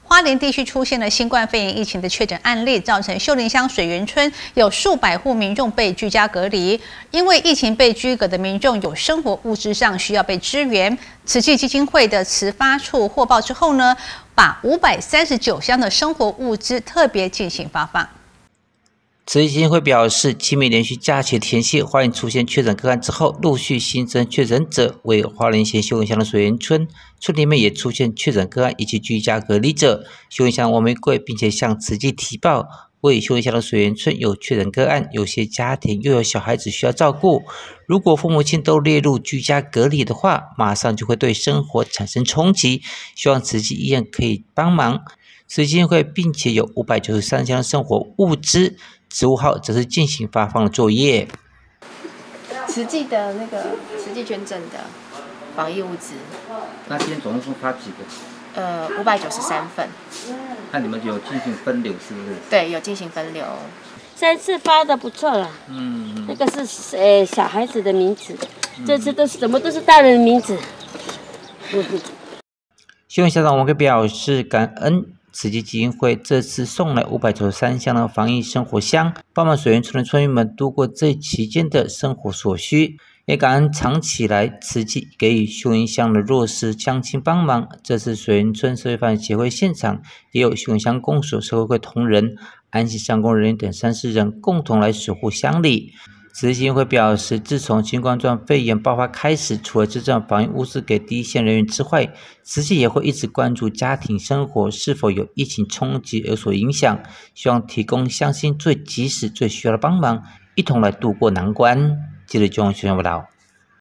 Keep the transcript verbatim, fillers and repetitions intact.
花莲地区出现了新冠肺炎疫情的确诊案例，造成秀林乡水源村有数百户民众被居家隔离。因为疫情被居隔的民众有生活物资上需要被支援，慈济基金会的慈发处获报之后呢，把五百三十九箱的生活物资特别进行发放。 慈济基金会表示，清明连续假期前夕，花莲出现确诊个案之后，陆续新增确诊者为花莲县秀林乡的水源村，村里面也出现确诊个案以及居家隔离者。秀林乡王玫瑰并且向慈济提报，为秀林乡的水源村有确诊个案，有些家庭又有小孩子需要照顾，如果父母亲都列入居家隔离的话，马上就会对生活产生冲击，希望慈济医院可以帮忙。慈济基金会并且有五百九十三箱生活物资，十五号则是进行发放的作业。 慈济的那个慈济捐赠的防疫物资， 那今天总共发几个？ 呃，五百九十三份。 那你们有进行分流是不是？ 对，有进行分流。 上次发的不错了，嗯，那个是呃小孩子的名字，嗯、这次都是怎么都是大人的名字。 秀林乡长王玫瑰表示感恩。慈济基金会这次送来五百九十三箱的防疫生活箱，帮忙水源村的村民们度过这期间的生活所需，也感恩长期来慈济给予秀林乡的弱势乡亲帮忙。这次水源村社会发展协会现场也有秀林乡公所社会会同仁、安息乡工人员等三十人共同来守护乡里。慈济基金会表示，自从新冠状肺炎爆发开始，除了制造防疫物资给第一线人员之外，慈济也会一直关注家庭生活是否有疫情冲击而所影响，希望提供乡亲最及时、最需要的帮忙，一同来度过难关。记者钟学报道。